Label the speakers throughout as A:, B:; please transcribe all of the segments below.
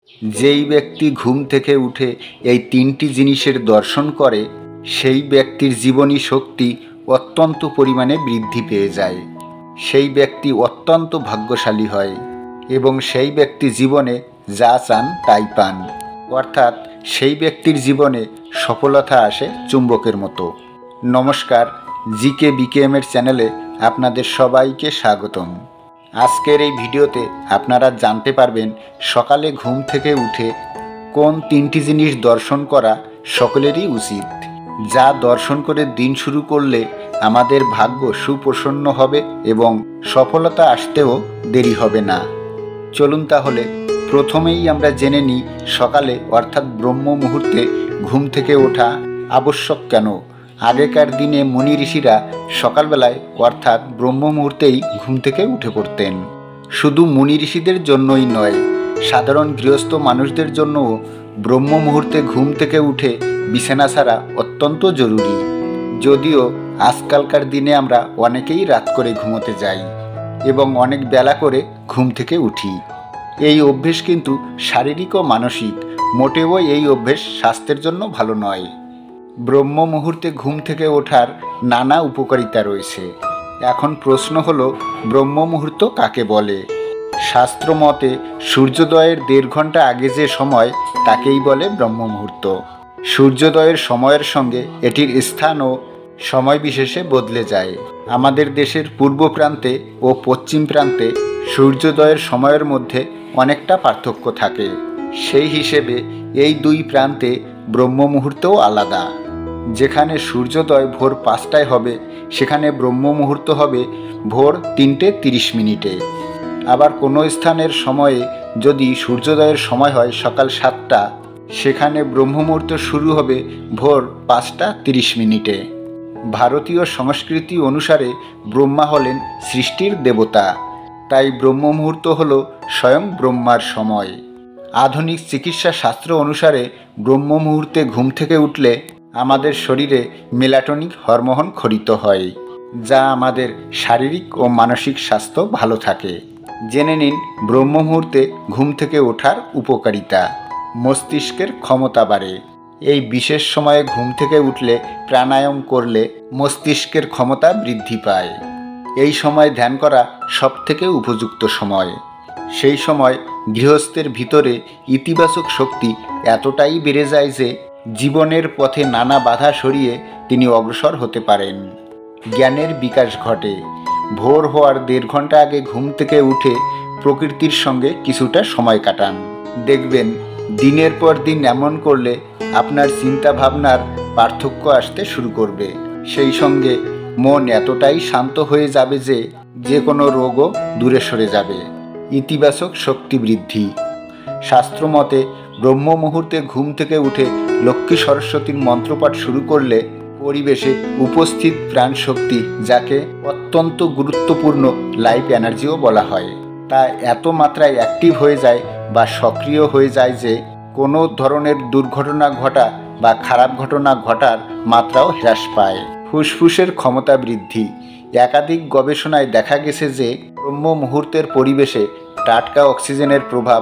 A: যেই ব্যক্তি ঘুম থেকে উঠে এই তিনটি জিনিসের দর্শন করে সেই ব্যক্তির জীবনী শক্তি অত্যন্ত পরিমাণে বৃদ্ধি পেয়ে যায়। সেই ব্যক্তি অত্যন্ত ভাগ্যশালী হয় এবং সেই ব্যক্তি জীবনে যা চান তাই পান, অর্থাৎ সেই ব্যক্তির জীবনে সফলতা আসে চুম্বকের মতো। নমস্কার, জিকে বিকেএমের চ্যানেলে আপনাদের সবাইকে স্বাগতম। আজকের এই ভিডিওতে আপনারা জানতে পারবেন সকালে ঘুম থেকে উঠে কোন তিনটি জিনিস দর্শন করা সকলেরই উচিত, যা দর্শন করে দিন শুরু করলে আমাদের ভাগ্য সুপ্রসন্ন হবে এবং সফলতা আসতেও দেরি হবে না। চলুন তাহলে প্রথমেই আমরা জেনে নিই সকালে অর্থাৎ ব্রহ্ম মুহূর্তে ঘুম থেকে ওঠা আবশ্যক কেন। আগেকার দিনে মুনি ঋষিরা সকালবেলায় অর্থাৎ ব্রহ্ম মুহূর্তেই ঘুম থেকে উঠে পড়তেন। শুধু মুনি ঋষিদের জন্যই নয়, সাধারণ গৃহস্থ মানুষদের জন্যও ব্রহ্ম মুহূর্তে ঘুম থেকে উঠে বিছানা ছাড়া অত্যন্ত জরুরি। যদিও আজকালকার দিনে আমরা অনেকেই রাত করে ঘুমোতে যাই এবং অনেক বেলা করে ঘুম থেকে উঠি। এই অভ্যেস কিন্তু শারীরিক ও মানসিক মোটেও এই অভ্যেস স্বাস্থ্যের জন্য ভালো নয়। ব্রহ্ম মুহূর্তে ঘুম থেকে ওঠার নানা উপকারিতা রয়েছে। এখন প্রশ্ন হলো, ব্রহ্ম মুহূর্ত কাকে বলে? শাস্ত্র মতে সূর্যোদয়ের 1.5 ঘন্টা আগে যে সময় তাকেই বলে ব্রহ্ম মুহূর্ত। সূর্যোদয়ের সময়ের সঙ্গে এটির স্থান ও সময় বিশেষে বদলে যায়। আমাদের দেশের পূর্ব প্রান্তে ও পশ্চিম প্রান্তে সূর্যোদয়ের সময়ের মধ্যে অনেকটা পার্থক্য থাকে। সেই হিসেবে এই দুই প্রান্তে ব্রহ্ম মুহূর্তও আলাদা। যেখানে সূর্যোদয় ভোর 5টায় হবে সেখানে ব্রহ্ম মুহূর্ত হবে ভোর 3:30। আবার কোনো স্থানের সময়ে যদি সূর্যোদয়ের সময় হয় সকাল 7টা, সেখানে ব্রহ্ম মুহূর্ত শুরু হবে ভোর 5:30। ভারতীয় সংস্কৃতি অনুসারে ব্রহ্মা হলেন সৃষ্টির দেবতা, তাই ব্রহ্ম মুহূর্ত হল স্বয়ং ব্রহ্মার সময়। আধুনিক চিকিৎসা শাস্ত্র অনুসারে ব্রহ্ম মুহূর্তে ঘুম থেকে উঠলে আমাদের শরীরে মেলাটোনিন হরমোন ক্ষরিত হয়, যা আমাদের শারীরিক ও মানসিক স্বাস্থ্য ভালো থাকে। জেনে নিন ব্রহ্ম মুহূর্তে ঘুম থেকে ওঠার উপকারিতা। মস্তিষ্কের ক্ষমতা বাড়ে। এই বিশেষ সময়ে ঘুম থেকে উঠলে প্রাণায়াম করলে মস্তিষ্কের ক্ষমতা বৃদ্ধি পায়। এই সময় ধ্যান করা সবথেকে উপযুক্ত সময়। সেই সময় গৃহস্থের ভিতরে ইতিবাচক শক্তি এতটাই বেড়ে যায় যে জীবনের পথে নানা বাধা সরিয়ে তিনি অগ্রসর হতে পারেন। জ্ঞানের বিকাশ ঘটে। ভোর হওয়ার 1.5 ঘন্টা আগে ঘুম থেকে উঠে প্রকৃতির সঙ্গে কিছুটা সময় কাটান। দেখবেন দিনের পর দিন এমন করলে আপনার চিন্তা ভাবনার পার্থক্য আসতে শুরু করবে। সেই সঙ্গে মন এতটাই শান্ত হয়ে যাবে যে যে কোনো রোগও দূরে সরে যাবে। ইতিবাচক শক্তি বৃদ্ধি। শাস্ত্র মতে ব্রহ্ম মুহূর্তে ঘুম থেকে উঠে লক্ষ্মী সরস্বতীর মন্ত্রপাঠ শুরু করলে পরিবেশে উপস্থিত প্রাণ শক্তি, যাকে অত্যন্ত গুরুত্বপূর্ণ লাইফ এনার্জিও বলা হয়, তা এত মাত্রায় অ্যাক্টিভ হয়ে যায় বা সক্রিয় হয়ে যায় যে কোনো ধরনের দুর্ঘটনা ঘটা বা খারাপ ঘটনা ঘটার মাত্রাও হ্রাস পায়। ফুসফুসের ক্ষমতা বৃদ্ধি। একাধিক গবেষণায় দেখা গেছে যে ব্রহ্ম মুহূর্তের পরিবেশে টাটকা অক্সিজেনের প্রভাব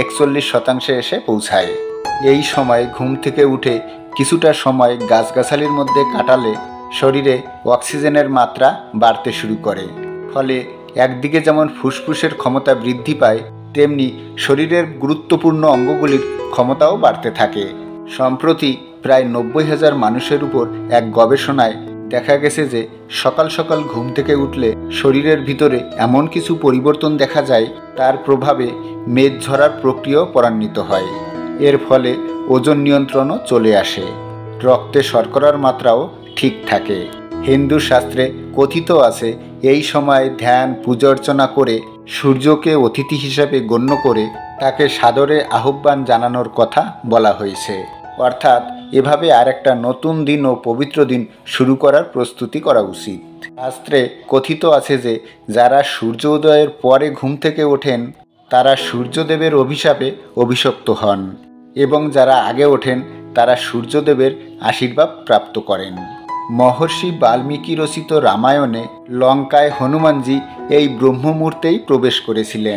A: 41% এসে পৌঁছায়। এই সময় ঘুম থেকে উঠে কিছুটা সময় গাছগাছালির মধ্যে কাটালে শরীরে অক্সিজেনের মাত্রা বাড়তে শুরু করে। ফলে একদিকে যেমন ফুসফুসের ক্ষমতা বৃদ্ধি পায়, তেমনি শরীরের গুরুত্বপূর্ণ অঙ্গগুলির ক্ষমতাও বাড়তে থাকে। সম্প্রতি প্রায় 90,000 মানুষের উপর এক গবেষণায় দেখা গেছে যে সকাল সকাল ঘুম থেকে উঠলে শরীরের ভিতরে এমন কিছু পরিবর্তন দেখা যায়, তার প্রভাবে মেদ ঝরার প্রক্রিয়াও ত্বরান্বিত হয়। এর ফলে ওজন নিয়ন্ত্রণও চলে আসে। রক্তে শর্করার মাত্রাও ঠিক থাকে। হিন্দু শাস্ত্রে কথিত আছে এই সময় ধ্যান পূজা অর্চনা করে সূর্যকে অতিথি হিসাবে গণ্য করে তাকে সাদরে আহ্বান জানানোর কথা বলা হয়েছে। অর্থাৎ এভাবে আরেকটা নতুন দিন ও পবিত্র দিন শুরু করার প্রস্তুতি করা উচিত। শাস্ত্রে কথিত আছে যে যারা সূর্য উদয়ের পরে ঘুম থেকে ওঠেন তারা সূর্যদেবের অভিশাপে অভিশপ্ত হন এবং যারা আগে ওঠেন তারা সূর্যদেবের আশীর্বাদ প্রাপ্ত করেন। মহর্ষি বাল্মীকি রচিত রামায়ণে লঙ্কায় হনুমানজি এই ব্রহ্ম মুহূর্তেই প্রবেশ করেছিলেন।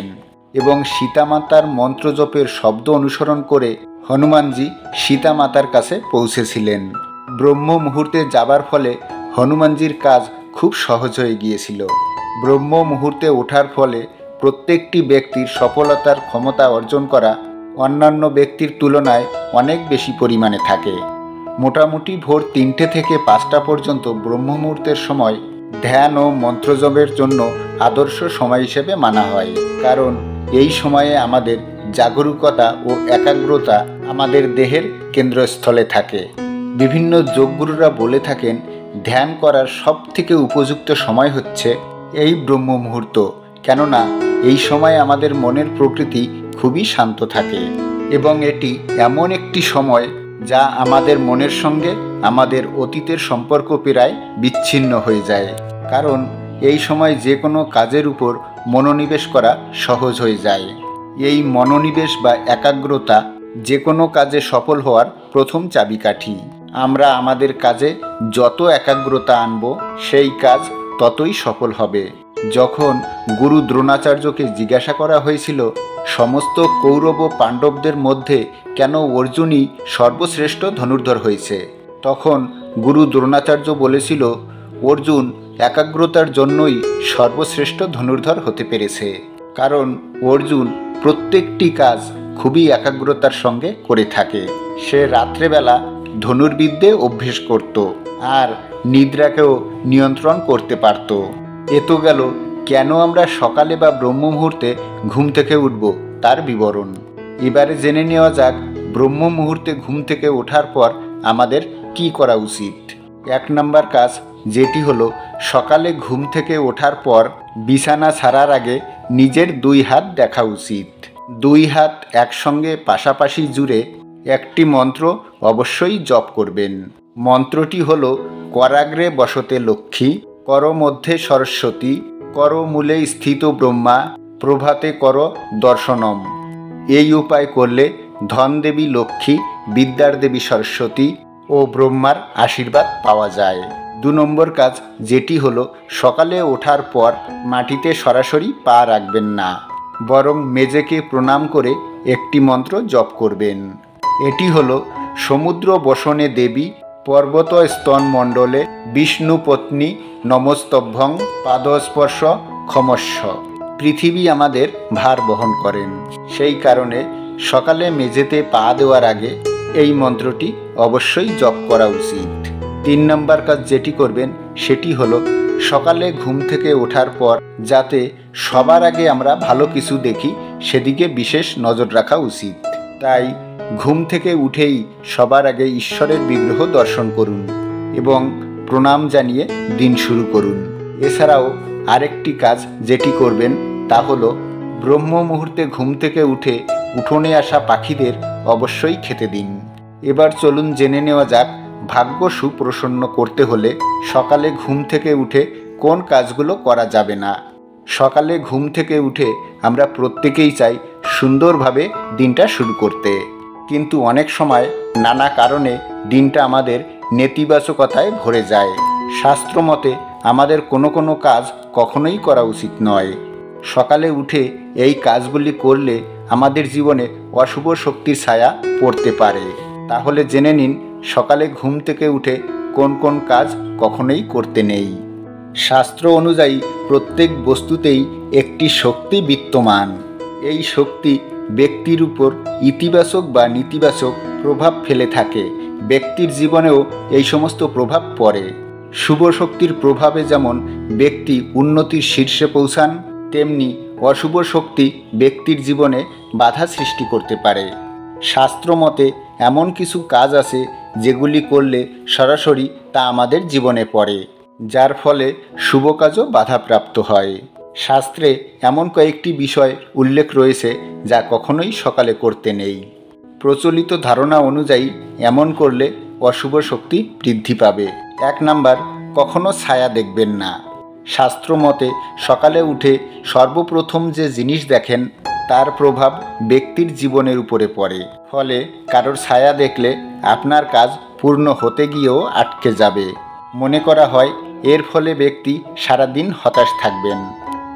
A: এবং সীতামাতার মন্ত্রজপের শব্দ অনুসরণ করে হনুমানজি সীতামাতার কাছে পৌঁছেছিলেন। ব্রহ্ম মুহূর্তে যাবার ফলে হনুমানজির কাজ খুব সহজ হয়ে গিয়েছিল। ব্রহ্ম মুহূর্তে ওঠার ফলে প্রত্যেকটি ব্যক্তির সফলতার ক্ষমতা অর্জন করা অন্যান্য ব্যক্তির তুলনায় অনেক বেশি পরিমাণে থাকে। মোটামুটি ভোর 3টে থেকে 5টা পর্যন্ত ব্রহ্ম মুহূর্তের সময় ধ্যান ও মন্ত্রজপের জন্য আদর্শ সময় হিসেবে মানা হয়, কারণ এই সময়ে আমাদের জাগরুকতা ও একাগ্রতা আমাদের দেহের কেন্দ্রস্থলে থাকে। বিভিন্ন যোগগুরুরা বলে থাকেন ধ্যান করার সবথেকে উপযুক্ত সময় হচ্ছে এই ব্রহ্ম মুহূর্ত, কেননা এই সময় আমাদের মনের প্রকৃতি খুবই শান্ত থাকে এবং এটি এমন একটি সময় যা আমাদের মনের সঙ্গে আমাদের অতীতের সম্পর্ক প্রায় বিচ্ছিন্ন হয়ে যায়, কারণ এই সময় যে কোনো কাজের উপর মনোনিবেশ করা সহজ হয়ে যায়। এই মনোনিবেশ বা একাগ্রতা যে কোনো কাজে সফল হওয়ার প্রথম চাবিকাঠি। আমরা আমাদের কাজে যত একাগ্রতা আনব সেই কাজ ততই সফল হবে। যখন গুরু দ্রোণাচার্যকে জিজ্ঞাসা করা হয়েছিল সমস্ত কৌরব ও পাণ্ডবদের মধ্যে কেন অর্জুনই সর্বশ্রেষ্ঠ ধনুর্ধর হয়েছে, তখন গুরু দ্রোণাচার্য বলেছিল অর্জুন একাগ্রতার জন্যই সর্বশ্রেষ্ঠ ধনুর্ধর হতে পেরেছে, কারণ অর্জুন প্রত্যেকটি কাজ খুবই একাগ্রতার সঙ্গে করে থাকে। সে রাত্রেবেলা ধনুর্বিদ্যে অভ্যেস করত আর নিদ্রাকেও নিয়ন্ত্রণ করতে পারত। এ তো গেল কেন আমরা সকালে বা ব্রহ্ম মুহূর্তে ঘুম থেকে উঠব তার বিবরণ। এবারে জেনে নেওয়া যাক ব্রহ্ম মুহূর্তে ঘুম থেকে ওঠার পর আমাদের কি করা উচিত। 1 নম্বর কাজ যেটি হলো সকালে ঘুম থেকে ওঠার পর বিছানা ছাড়ার আগে নিজের 2 হাত দেখা উচিত। 2 হাত একসঙ্গে পাশাপাশি জুড়ে একটি মন্ত্র অবশ্যই জপ করবেন। মন্ত্রটি হলো করাগ্রে বসতে লক্ষ্মী, কর মধ্যে সরস্বতী, কর মূলে স্থিত ব্রহ্মা, প্রভাতে কর দর্শনম। এই উপায় করলে ধন দেবী লক্ষ্মী, বিদ্যার দেবী সরস্বতী ও ব্রহ্মার আশীর্বাদ পাওয়া যায়। 2 নম্বর কাজ যেটি হলো সকালে ওঠার পর মাটিতে সরাসরি পা রাখবেন না, বরং মেঝেকে প্রণাম করে একটি মন্ত্র জপ করবেন। এটি হলো সমুদ্র বসনে দেবী, পর্বত স্তন মণ্ডলে বিষ্ণু পত্নী নমস্তভ্যং, পাদস্পর্শ ক্ষমস্ব। পৃথিবী আমাদের ভার বহন করেন, সেই কারণে সকালে মেঝেতে পা দেওয়ার আগে এই মন্ত্রটি অবশ্যই জপ করা উচিত। 3 নম্বর কাজ যেটি করবেন সেটি হলো সকালে ঘুম থেকে ওঠার পর যাতে সবার আগে আমরা ভালো কিছু দেখি সেদিকে বিশেষ নজর রাখা উচিত। তাই ঘুম থেকে উঠেই সবার আগে ঈশ্বরের বিগ্রহ দর্শন করুন এবং প্রণাম জানিয়ে দিন শুরু করুন। এছাড়াও আরেকটি কাজ যেটি করবেন তা হলো ব্রহ্ম মুহূর্তে ঘুম থেকে উঠে উঠোনে আসা পাখিদের অবশ্যই খেতে দিন। এবার চলুন জেনে নেওয়া যাক ভাগ্য সুপ্রসন্ন করতে হলে সকালে ঘুম থেকে উঠে কোন কাজগুলো করা যাবে না। সকালে ঘুম থেকে উঠে আমরা প্রত্যেকেই চাই সুন্দরভাবে দিনটা শুরু করতে, কিন্তু অনেক সময় নানা কারণে দিনটা আমাদের নেতিবাচকতায় ভরে যায়। শাস্ত্রমতে আমাদের কোনো কাজ কখনোই করা উচিত নয়। সকালে উঠে এই কাজগুলি করলে আমাদের জীবনে অশুভ শক্তির ছায়া পড়তে পারে। তাহলে জেনে নিন সকালে ঘুম থেকে উঠে কোন কোন কাজ কখনোই করতে নেই। শাস্ত্র অনুযায়ী প্রত্যেক বস্তুতেই একটি শক্তি বিদ্যমান। এই শক্তি ব্যক্তির উপর ইতিবাচক বা নেতিবাচক প্রভাব ফেলে থাকে। ব্যক্তির জীবনেও এই সমস্ত প্রভাব পড়ে। শুভ শক্তির প্রভাবে যেমন ব্যক্তি উন্নতির শীর্ষে পৌঁছান, তেমনি অশুভ শক্তি ব্যক্তির জীবনে বাধা সৃষ্টি করতে পারে। শাস্ত্রমতে এমন কিছু কাজ আছে যেগুলি করলে সরাসরি তা আমাদের জীবনে পড়ে, যার ফলে শুভ কাজও বাধাপ্রাপ্ত হয়। শাস্ত্রে এমন কয়েকটি বিষয় উল্লেখ রয়েছে যা কখনোই সকালে করতে নেই। প্রচলিত ধারণা অনুযায়ী এমন করলে অশুভ শক্তি বৃদ্ধি পাবে। 1 নাম্বার, কখনো ছায়া দেখবেন না। শাস্ত্রমতে সকালে উঠে সর্বপ্রথম যে জিনিস দেখেন তার প্রভাব ব্যক্তির জীবনের উপরে পড়ে। ফলে কারোর ছায়া দেখলে আপনার কাজ পূর্ণ হতে গিয়েও আটকে যাবে। মনে করা হয় এর ফলে ব্যক্তি সারাদিন হতাশ থাকবেন।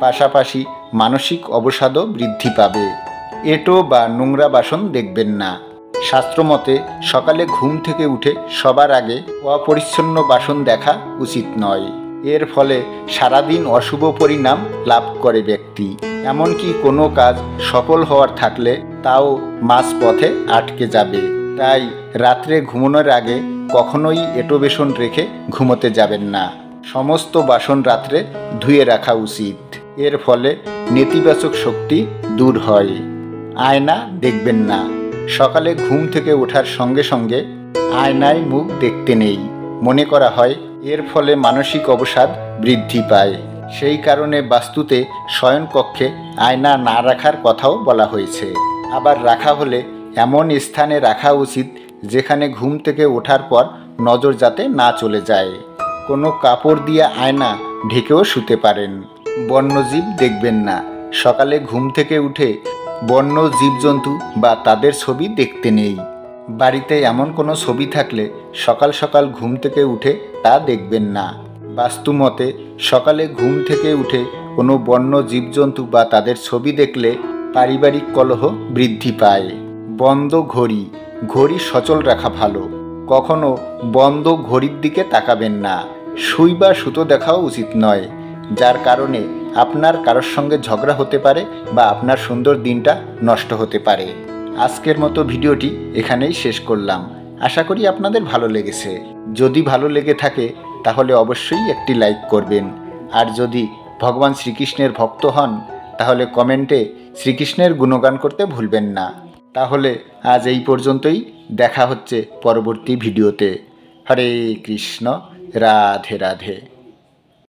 A: পাশাপাশি মানসিক অবসাদও বৃদ্ধি পাবে। এঁটো বা নোংরা বাসন দেখবেন না। শাস্ত্রমতে সকালে ঘুম থেকে উঠে সবার আগে অপরিচ্ছন্ন বাসন দেখা উচিত নয়। এর ফলে সারাদিন অশুভ পরিণাম লাভ করে ব্যক্তি। এমনকি কোনো কাজ সফল হওয়ার থাকলে তাও মাঝপথে আটকে যাবে। তাই রাত্রে ঘুমানোর আগে কখনোই এঁটো বাসন রেখে ঘুমোতে যাবেন না। সমস্ত বাসন রাত্রে ধুয়ে রাখা উচিত। এর ফলে নেতিবাচক শক্তি দূর হয়। আয়না দেখবেন না। সকালে ঘুম থেকে ওঠার সঙ্গে সঙ্গে আয়নায় মুখ দেখতে নেই। মনে করা হয় এর ফলে মানসিক অবসাদ বৃদ্ধি পায়। সেই কারণে বাস্তুতে শয়নকক্ষে আয়না না রাখার কথাও বলা হয়েছে। আবার রাখা হলে এমন স্থানে রাখা উচিত যেখানে ঘুম থেকে ওঠার পর নজর যাতে না চলে যায়। কোনো কাপড় দিয়ে আয়না ঢেকেও শুতে পারেন। বন্যজীব দেখবেন না। সকালে ঘুম থেকে উঠে বন্য জীবজন্তু বা তাদের ছবি দেখতে নেই। বাড়িতে এমন কোনো ছবি থাকলে সকাল সকাল ঘুম থেকে উঠে তা দেখবেন না। বাস্তুমতে সকালে ঘুম থেকে উঠে কোনো বন্য জীবজন্তু বা তাদের ছবি দেখলে পারিবারিক কলহ বৃদ্ধি পায়। বন্ধ ঘড়ি। ঘড়ি সচল রাখা ভালো। কখনো বন্ধ ঘড়ির দিকে তাকাবেন না। সুই বা সুতো দেখাও উচিত নয়, যার কারণে আপনার কারোর সঙ্গে ঝগড়া হতে পারে বা আপনার সুন্দর দিনটা নষ্ট হতে পারে। আজকের মতো ভিডিওটি এখানেই শেষ করলাম। আশা করি আপনাদের ভালো লেগেছে। যদি ভালো লেগে থাকে তাহলে অবশ্যই একটি লাইক করবেন। আর যদি ভগবান শ্রীকৃষ্ণের ভক্ত হন তাহলে কমেন্টে শ্রীকৃষ্ণের গুণগান করতে ভুলবেন না। তাহলে আজ এই পর্যন্তই। দেখা হচ্ছে পরবর্তী ভিডিওতে। হরে কৃষ্ণ, রাধে রাধে।